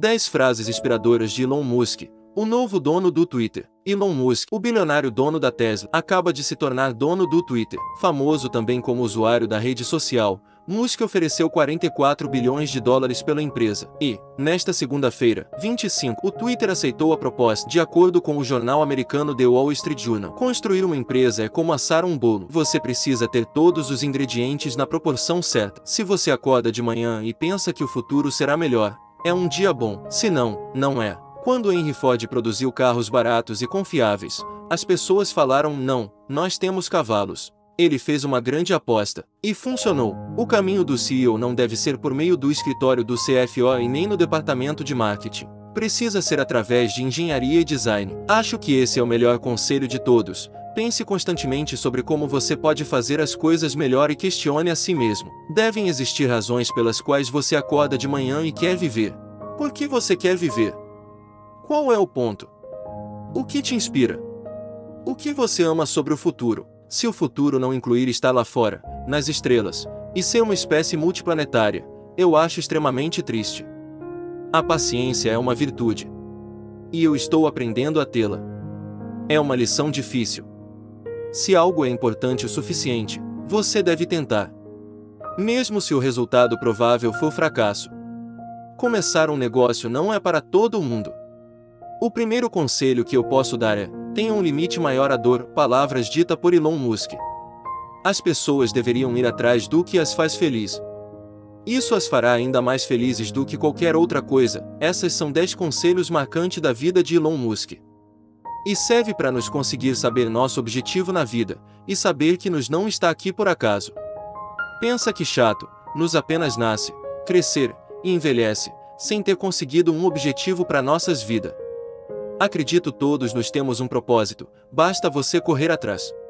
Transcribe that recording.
10 frases inspiradoras de Elon Musk, o novo dono do Twitter. Elon Musk, o bilionário dono da Tesla, acaba de se tornar dono do Twitter. Famoso também como usuário da rede social, Musk ofereceu 44 bilhões de dólares pela empresa. E, nesta segunda-feira, 25, o Twitter aceitou a proposta. De acordo com o jornal americano The Wall Street Journal, construir uma empresa é como assar um bolo. Você precisa ter todos os ingredientes na proporção certa. Se você acorda de manhã e pensa que o futuro será melhor, é um dia bom. Se não, não é. Quando Henry Ford produziu carros baratos e confiáveis, as pessoas falaram: não, nós temos cavalos. Ele fez uma grande aposta. E funcionou. O caminho do CEO não deve ser por meio do escritório do CFO e nem no departamento de marketing. Precisa ser através de engenharia e design. Acho que esse é o melhor conselho de todos. Pense constantemente sobre como você pode fazer as coisas melhor e questione a si mesmo. Devem existir razões pelas quais você acorda de manhã e quer viver. Por que você quer viver? Qual é o ponto? O que te inspira? O que você ama sobre o futuro? Se o futuro não incluir estar lá fora, nas estrelas, e ser uma espécie multiplanetária, eu acho extremamente triste. A paciência é uma virtude. E eu estou aprendendo a tê-la. É uma lição difícil. Se algo é importante o suficiente, você deve tentar. Mesmo se o resultado provável for fracasso. Começar um negócio não é para todo mundo. O primeiro conselho que eu posso dar é: tenha um limite maior à dor. Palavras ditas por Elon Musk. As pessoas deveriam ir atrás do que as faz feliz. Isso as fará ainda mais felizes do que qualquer outra coisa. Essas são 10 conselhos marcantes da vida de Elon Musk. E serve para nos conseguir saber nosso objetivo na vida, e saber que nos não está aqui por acaso. Pensa que chato, nos apenas nasce, crescer e envelhece, sem ter conseguido um objetivo para nossas vidas. Acredito todos nós temos um propósito, basta você correr atrás.